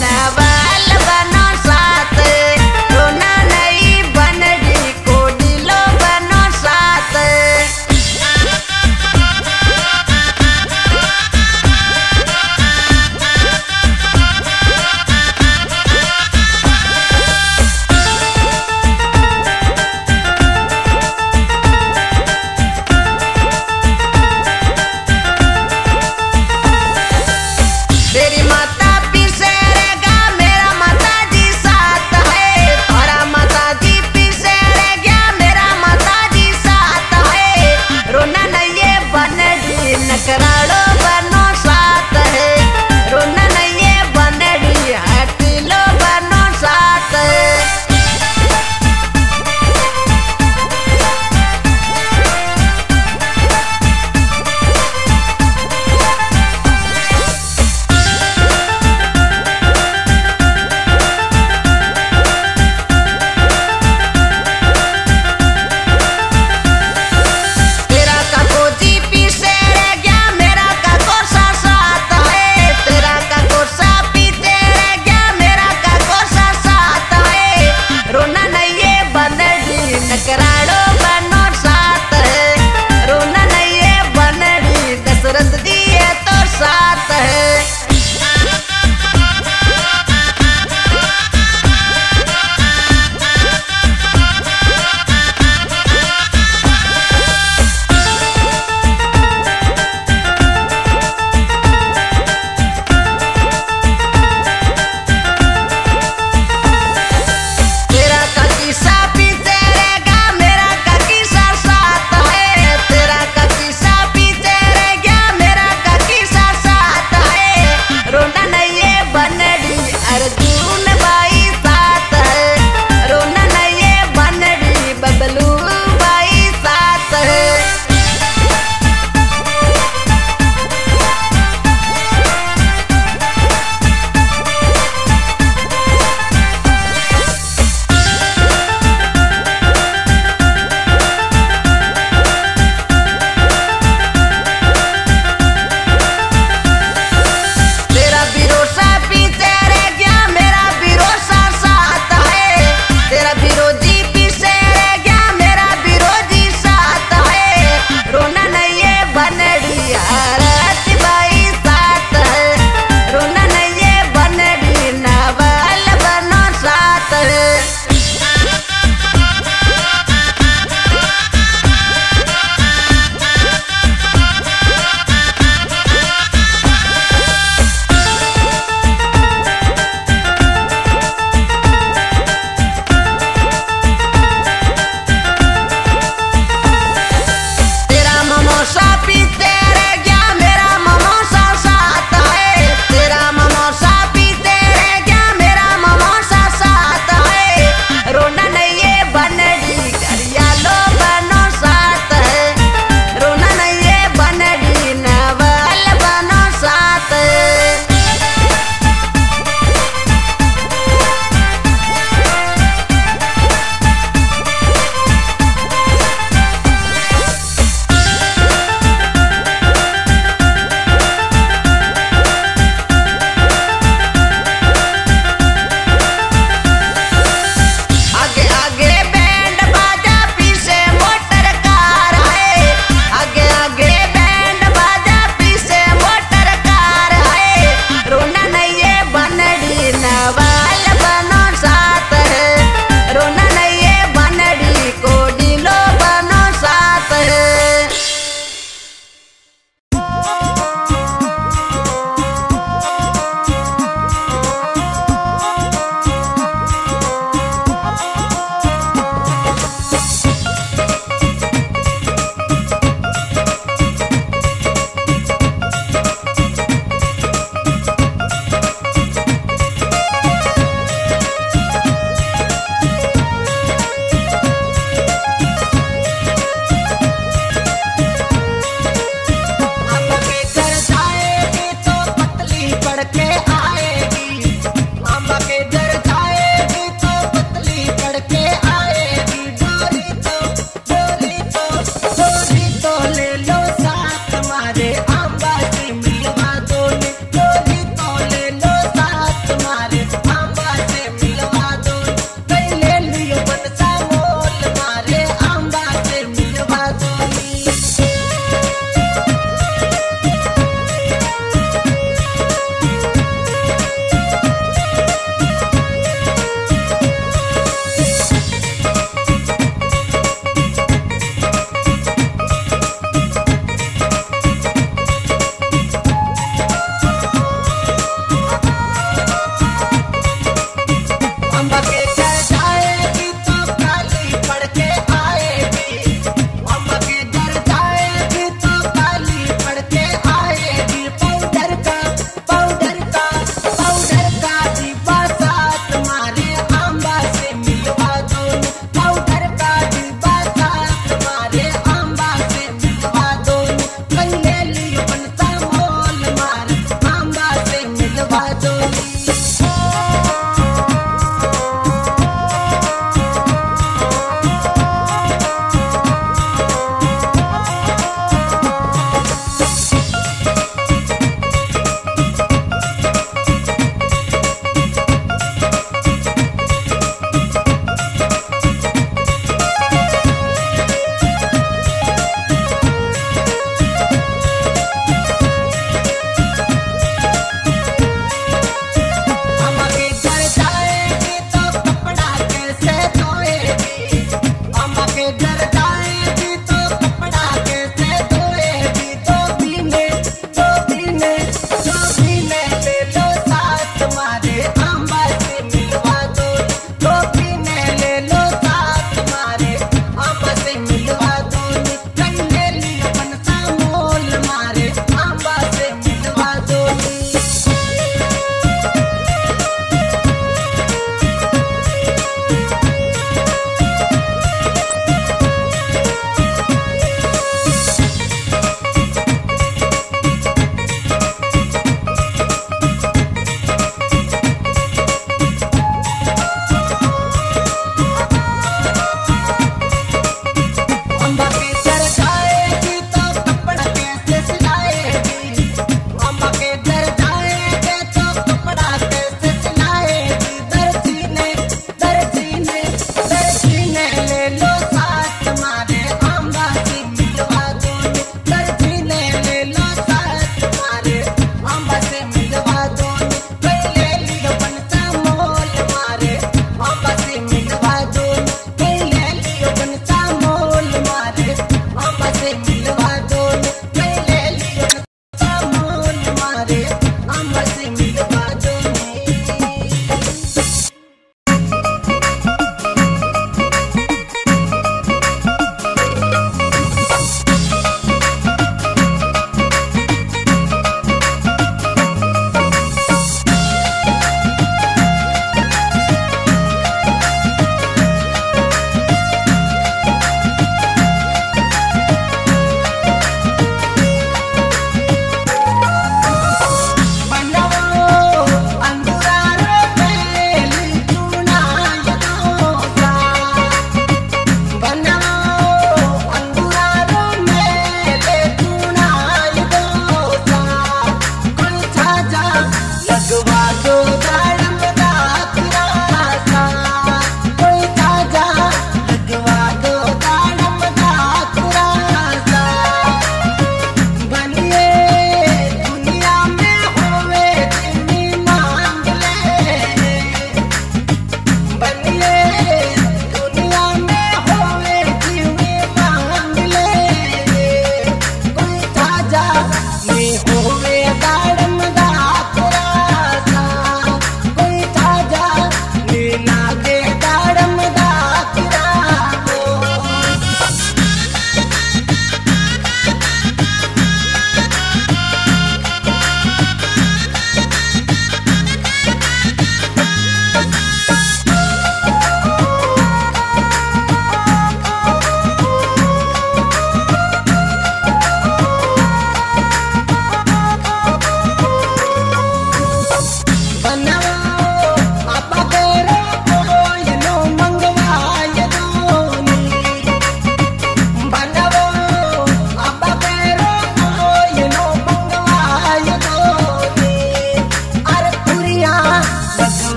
तेरा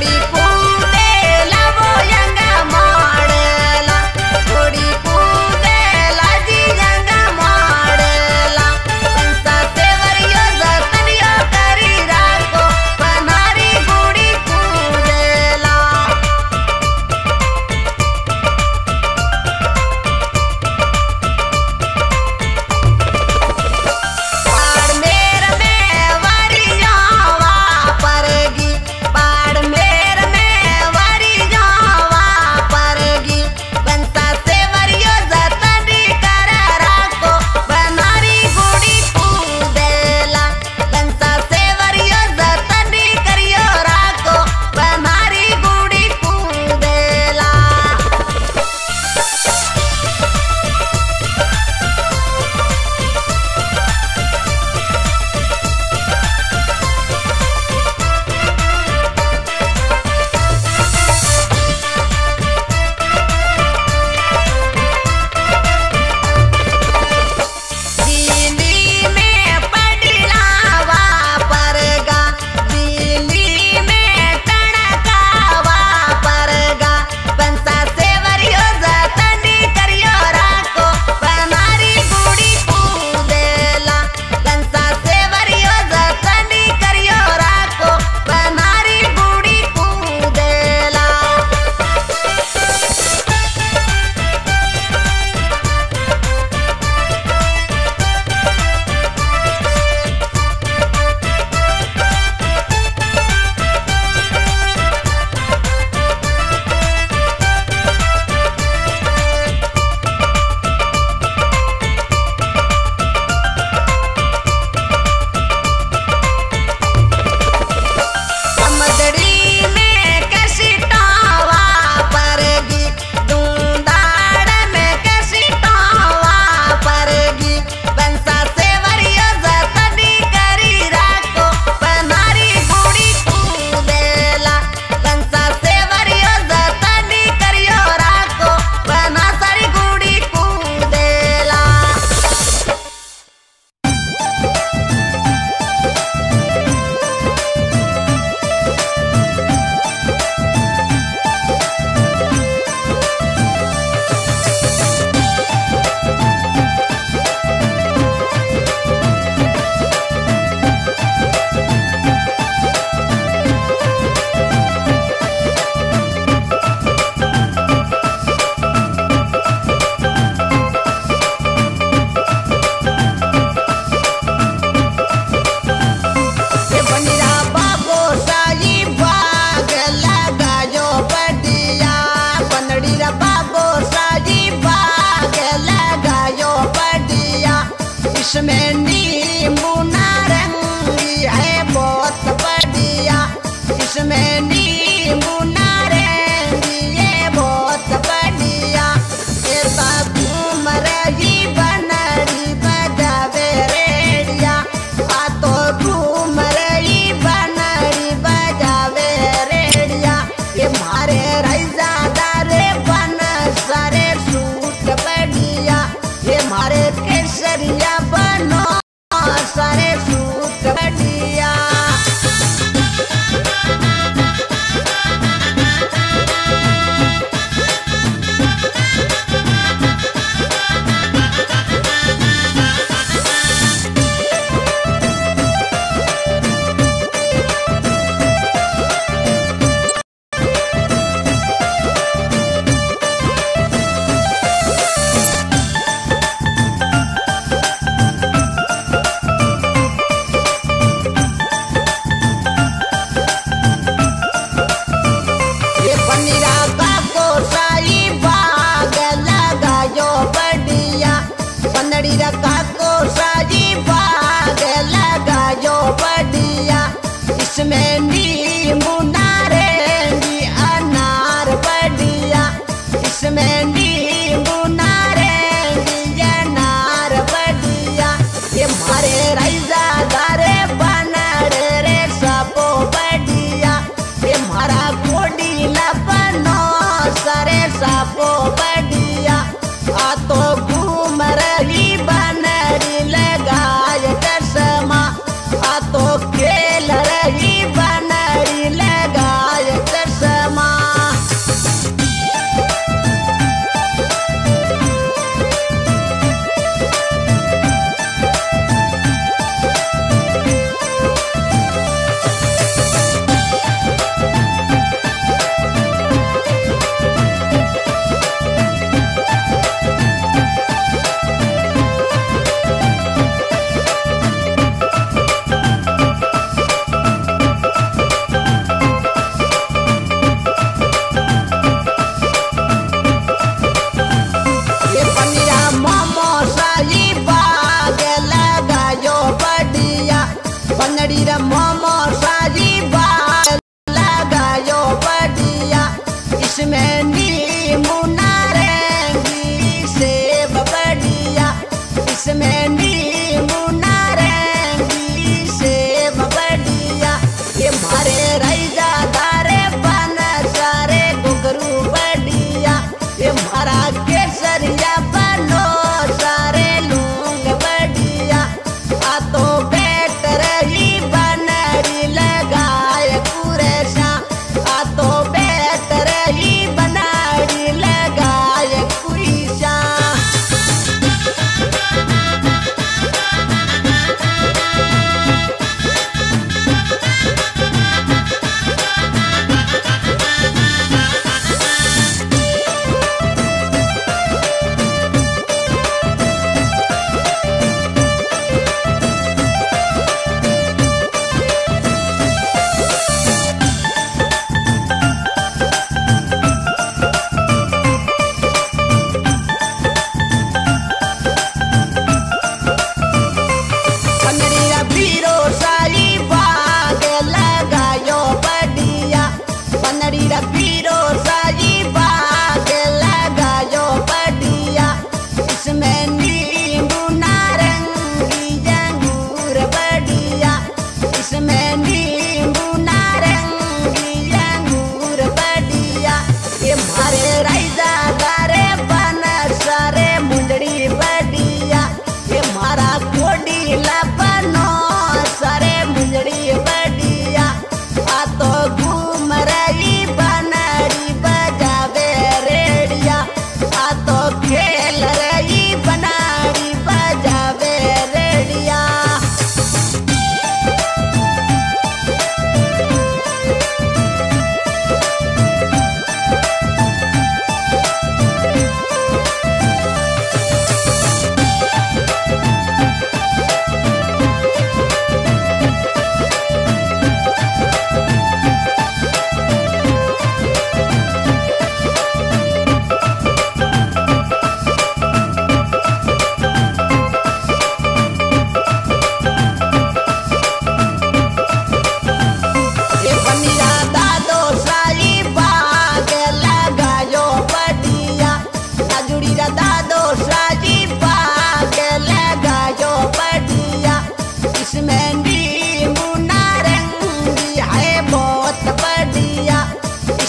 इसमें नींबू नारंगी है बहुत बढ़िया, इसमें नींबू नारंगी है बहुत बढ़िया। ये घूम रही बनरी बजावे रेडिया, आ तो घूम रही बनरी बजावे रेडिया। ये मारे रईजादार बन सारे सूट बढ़िया, ये मारे केसरिया बनो सारे सूट बढ़िया। इसमें नींबू नारंगी अनार बढ़िया, इसमें नींबू नारंगी अनार बढ़िया। ये मारे रईजादार बनर रे सबो बढ़िया, ये मारा कोडी लपनो सारे सबो बढ़िया। आ तो घूम रही बन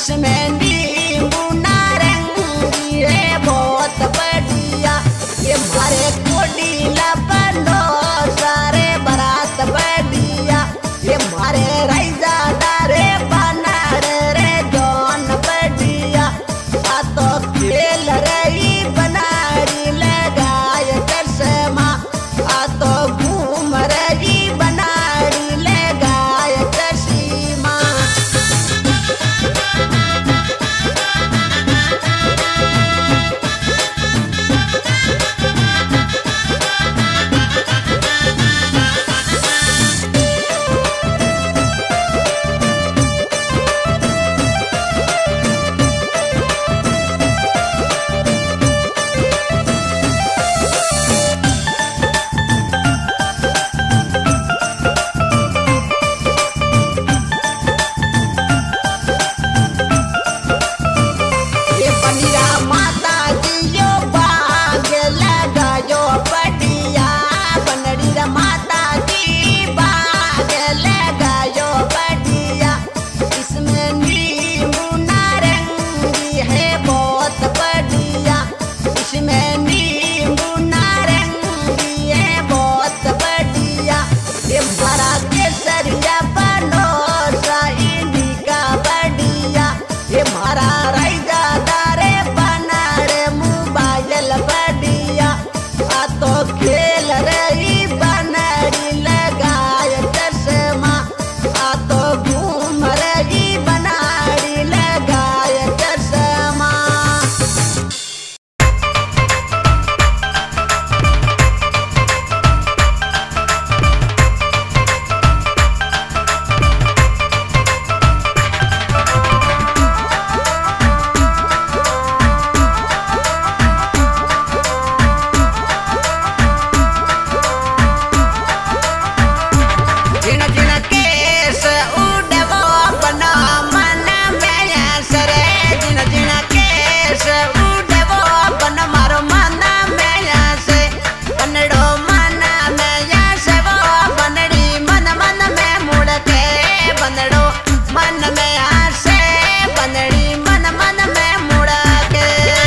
इसमें नींबू नारंगी है बहुत बढ़िया। ये मारे कोडीला बनो सारे बारात बढ़िया। ये मारे राइजा दारे बनार रे जौन बढ़िया। आ तो खेल रही बनारी लगाए चश्मा। आ तो घूम रही बनारी लगाए चश्मा। ये पनीरा माता जी यो बाग लगायो बढ़िया। पनीरा माता जी बाग लगायो बढ़िया। इसमें नींबू नारंगी है बहुत बढ़िया। इसमें नींबू नारंगी है बहुत बढ़िया। ये भरा केसरिया बनो साइनी का बढ़िया। ये मारा राइजा दारे बनारे मोबाइल बढ़िया। आ तो खेल रही बनारी लगाए चश्मा। आ तो घूम रही बनारी लगाए चश्मा। जिन जिन केस उड़वो अपना मन में सरे। जिन जिन केस उड़वो अपन मारो मन में से। बनड़ो मन में से वो बनड़ी मन मन में मुड़ के। बनड़ो मन में से बनड़ी मन मन में मुड़ के।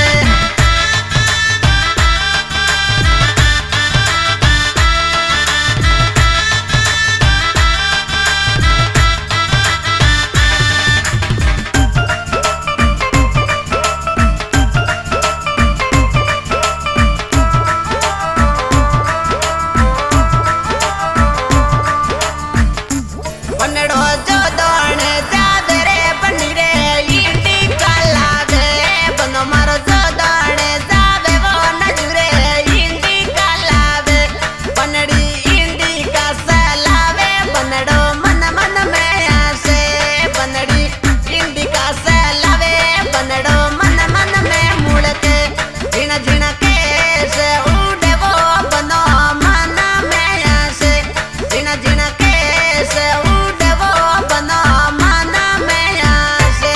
बनड़ो जो दौड़ जावे रे बनी रे ईटी काला दे। बनो मारो जो दौड़ जावे वो नजरे ईटी काला दे। बनड़ी ईटी का सलावे बनड़ो मन मन में आसे। बनड़ी ईटी का सलावे बनड़ो मन मन में मुड़ के। झिन झिन केस उड़े वो बनो मन में आसे। झिन झिन केस उड़े वो बनो मन में आसे।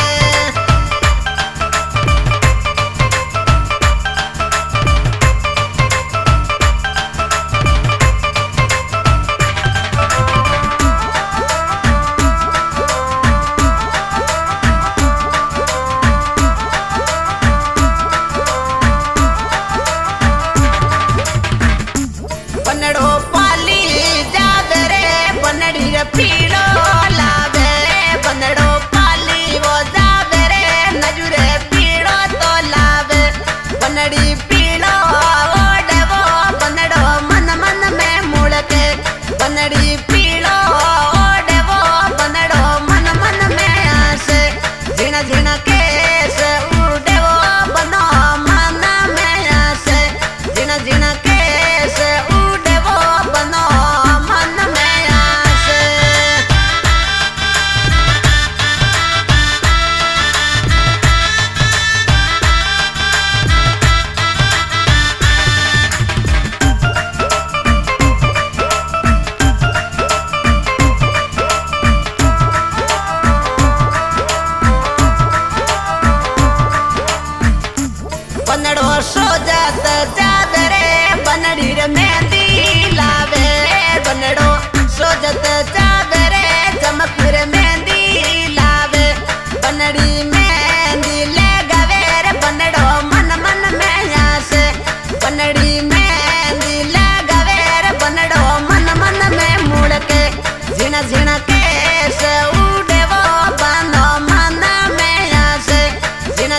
बनड़ो पाली जावे रे बनड़ी रे पीड़ो लावे। बनड़ो पाली वो जावे रे नजुरे पीड़ो तो लावे। बनड़ी पीड़ो ओढ़े वो बनड़ो मन मन में मुड़ के। बनड़ी पीड़ो ओढ़े वो बनड़ो मन मन में आसे। झिन झिन केस उड़े वो बनो मन में आसे। झिन झिन केस उड़े वो बनो मन में आसे।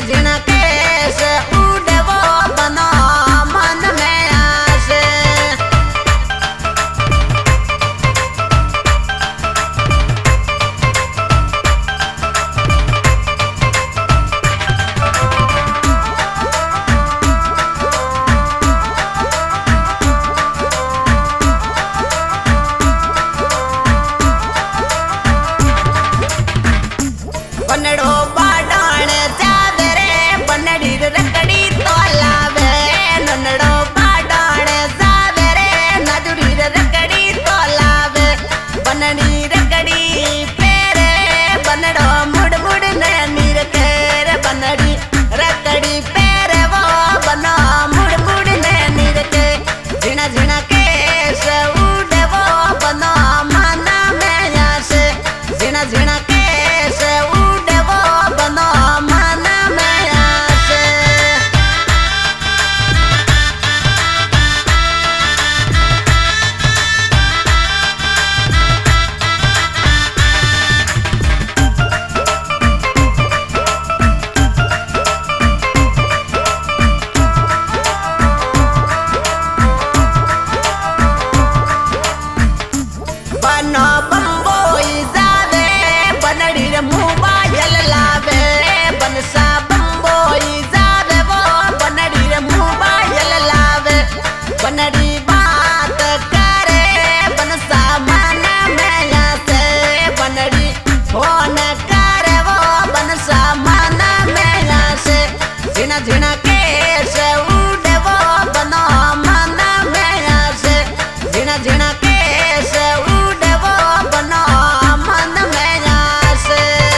झिना केस उड़े वो बनो मन में आस। बनड़ो बाडाण जावे रे बनड़ी रकड़ी तो लावे। ननड़ो बाडाण जावे रे नजुड़ी रकड़ी तो लावे। बनड़ी रकड़ी पेरे बनड़ो मुड़ मुड़ ने नीर केर। बनड़ी रकड़ी पेरे वो बनो मुड़ मुड़ ने नीर के। झिना झिना केस उड़े वो बनो माना में आस। झिना झिना केस उड़े वो बनो माना में आस। बनो बम्बोई जावे बनड़ी रे मोबाइल लावे। बनसा बम्बोई जावे वो बनड़ी रे मोबाइल लावे। बनड़ी बात करे बनसा मन में आसे। बनड़ी फोन करे वो बनसा मन में आसे। झिना झिना केस उड़े वो बनो मन में आसे। झिना झिना केस उड़े वो बनो मन में आसे।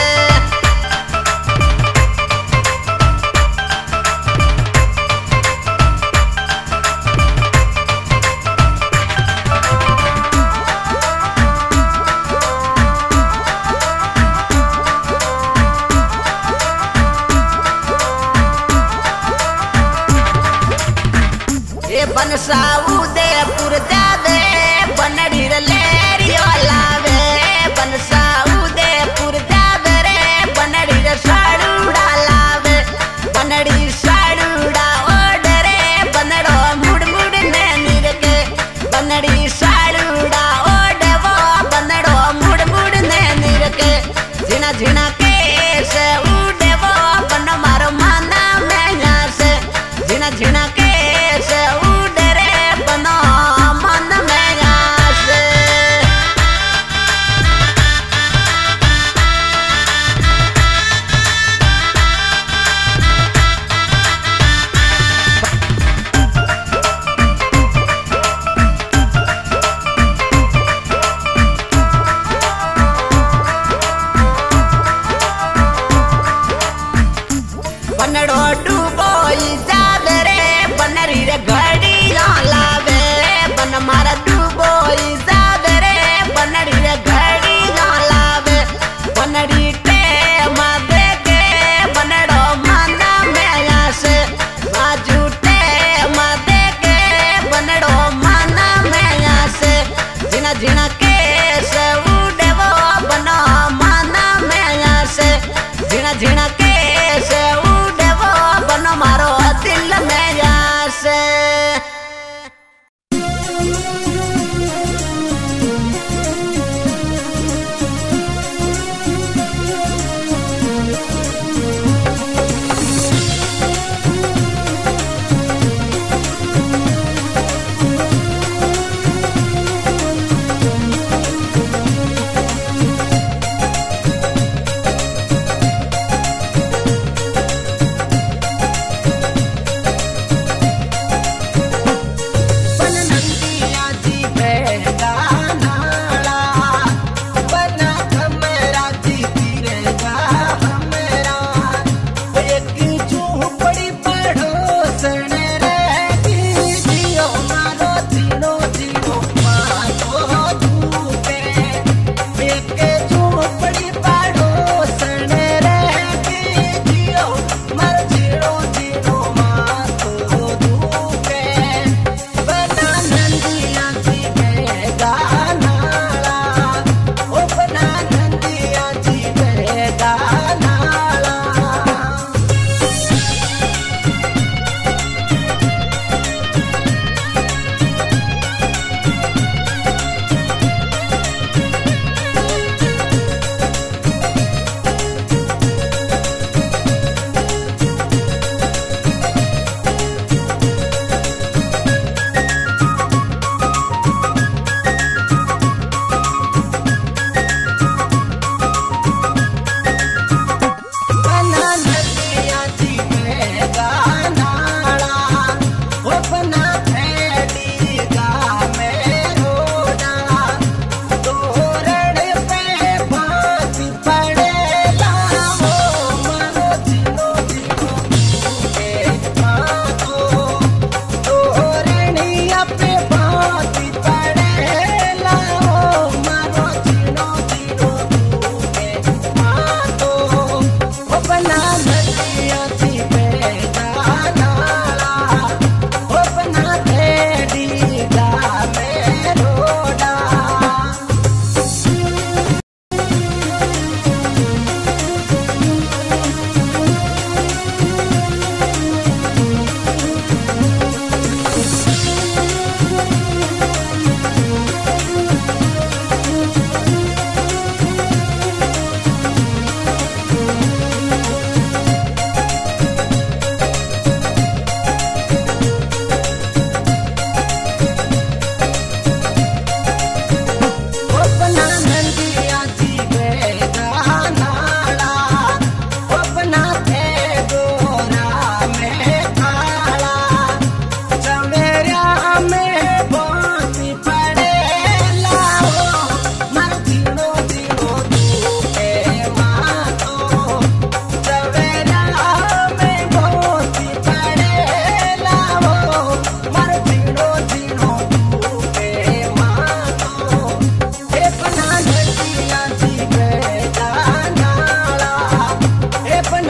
ये बनसा उदयपुर जावे बनड़ी रे लेरियो लावे। बनसा उदयपुर जावे रे बनड़ी रे साड़ूड़ा लावे। बनड़ी साड़ूड़ा ओढ़े रे बनड़ो मुड़ मुड़ ने नीर के। बनड़ी साड़ूड़ा ओढ़े वो बनड़ो मुड़ मुड़ ने नीर के। झिना झिना केस उड़े वो बनो मारो माना में आस। झिना झिना केस उड़े रे बनो मन में आस। बनड़ो डूबोई जावे रे बनरी रे घड़िया लावे। बन मारा डूबोई जावे रे बनरी रे घड़िया लावे। बनड़ी टेम देके बनड़ो माना में आसे। बाजू टेम देके बनड़ो माना में आसे। झिना झिना केस उड़े वो बनो माना में आसे। झिना झिना केस उड़े वो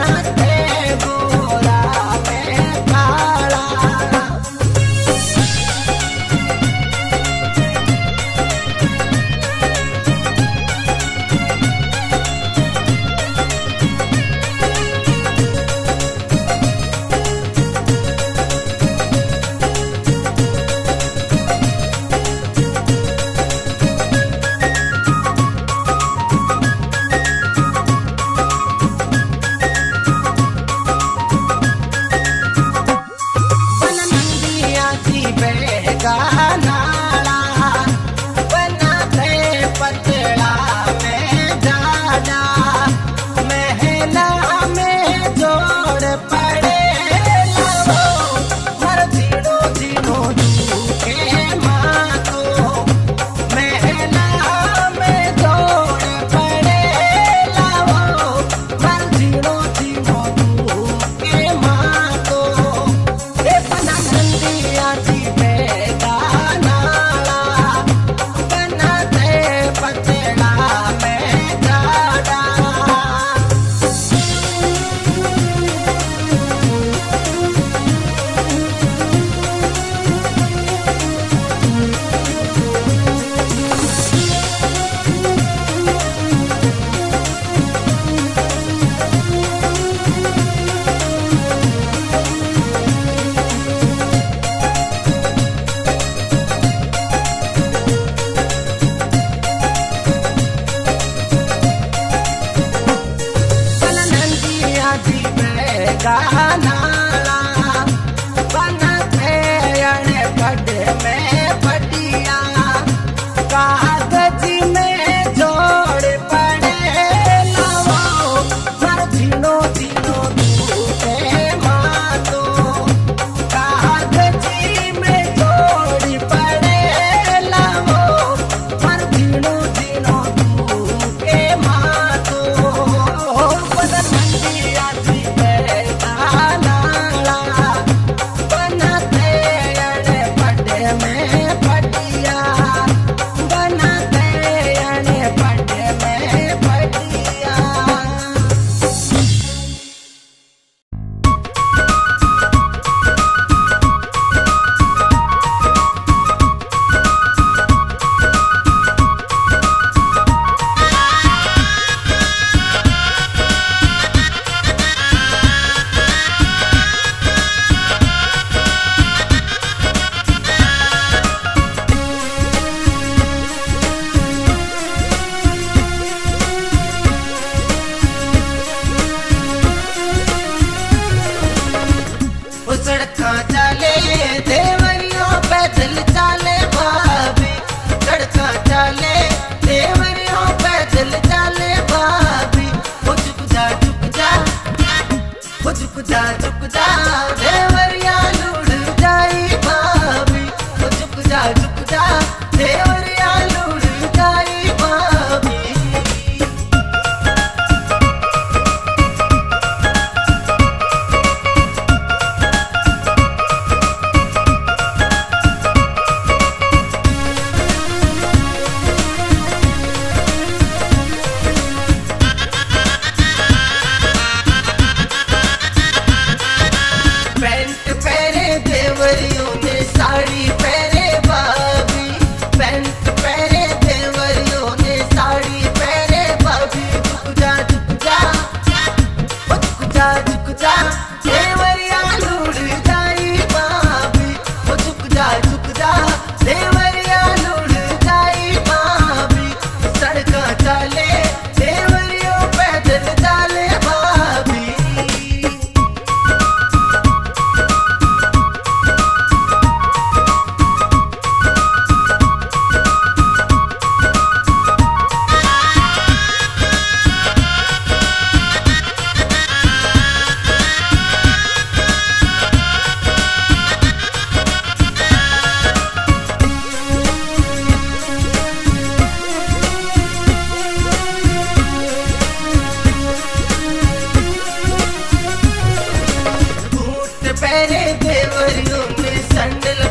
पैरे देवरियों में संडल